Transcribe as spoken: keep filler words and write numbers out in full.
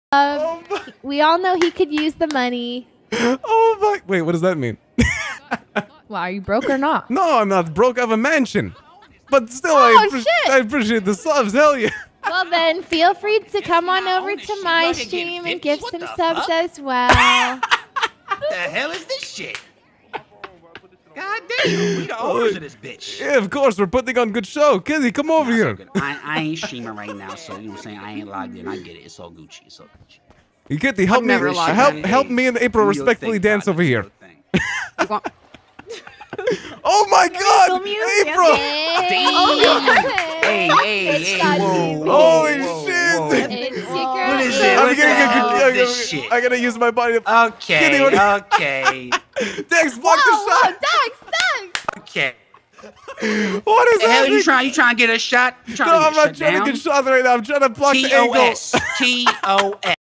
Oh we all know he could use the money. Oh my! Wait, what does that mean? Well, are you broke or not? No, I'm not broke. I have a mansion. But still, oh, I, appre shit. I appreciate the subs. Hell yeah. Well, then feel free to come on over to my stream and give some subs as well. What the hell is this shit? God damn, we the owners of this bitch. Yeah, of course, we're putting on a good show. Kizzy, come over nah, here. So I, I ain't streaming right now, so you know what I'm saying? I ain't logged in. I get it. It's all Gucci. It's all Gucci. You Kitty, help me, help, help me and April respectfully dance over here. Oh my God, April! Hey, hey, hey, whoa, holy whoa, shit! Whoa. What is it? What the hell is this shit? I gotta use my body. To... Okay, Kitty, okay. Dex, block the shot. Dex, Dex. Okay. What is the hell happening? you trying? You trying to get a shot? You trying no, to get I'm not shut trying down? to get shot right now. I'm trying to block T the angle. O S. T O S.